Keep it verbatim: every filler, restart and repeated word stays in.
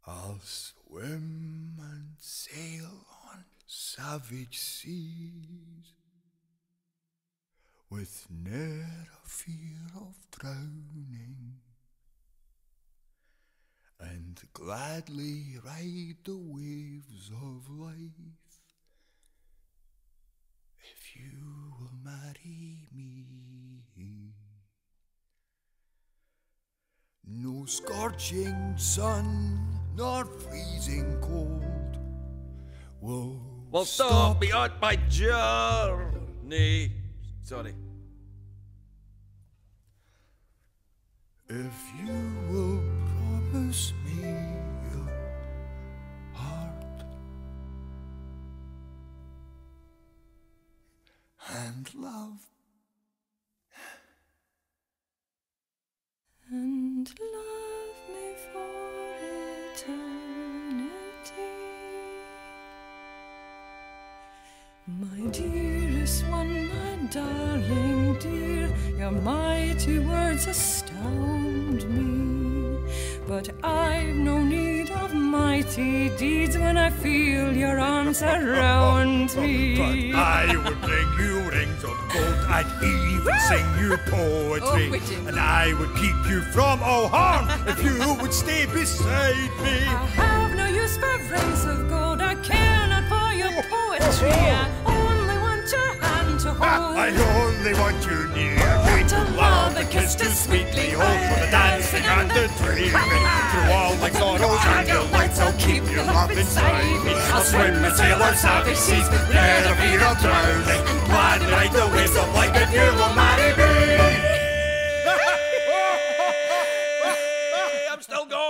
I'll swim and sail on savage seas, with ne'er a fear of drowning, and gladly ride the waves of life, if you will marry me. No scorching sun nor freezing cold will Well, stop me on my journey. Sorry. If you will promise me your heart and love and love me for eternity, my dearest one, my darling dear, your mighty words astound me, but I've no need of mighty deeds when I feel your arms around me. But I would bring you rings of gold, I'd even sing you poetry, Oh, and I would keep you from all harm if you would stay beside me. I have no use for rings of gold, I care not for your poetry, I only want your hand to hold. I only want you near me, to love and kiss to sweetly hold, for the dancing and the dreaming, through all my sorrows and delights, I'll keep your love inside me. I'll swim and sail on savage seas, never fear of drowning, and gladly ride the waves of life if you will marry me. I'm still going.